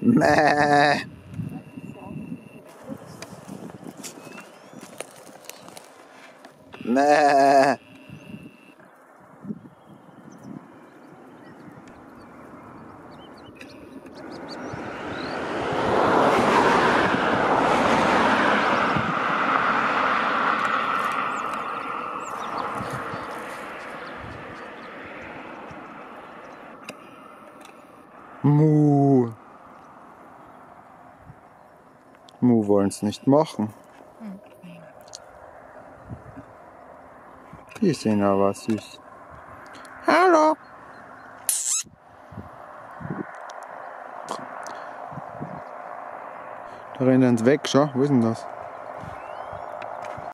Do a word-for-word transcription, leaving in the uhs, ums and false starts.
Mäh. Mäh. Mu. Mu wollen es nicht machen. Die sehen aber süß. Hallo. Da rennen sie weg, schau. Wo ist denn das?